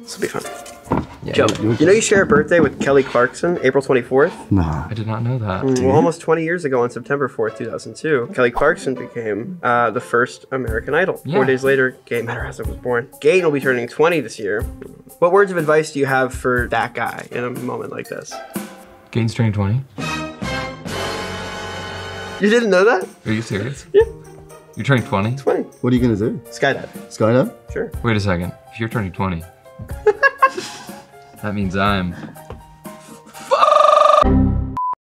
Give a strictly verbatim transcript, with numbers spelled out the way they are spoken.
This will be fun. Yeah, Joe, you, you know you share a birthday with Kelly Clarkson, April twenty-fourth? No. I did not know that. Mm, well, almost twenty years ago on September fourth, two thousand two, Kelly Clarkson became uh, the first American Idol. Yeah. Four days later, Gaten Matarazzo was born. Gaten will be turning twenty this year. What words of advice do you have for that guy in a moment like this? Gaten's turning twenty. You didn't know that? Are you serious? Yeah. You're turning twenty? twenty. What are you gonna do? Skydive. Skydive? Sure. Wait a second. If you're turning twenty, that means I'm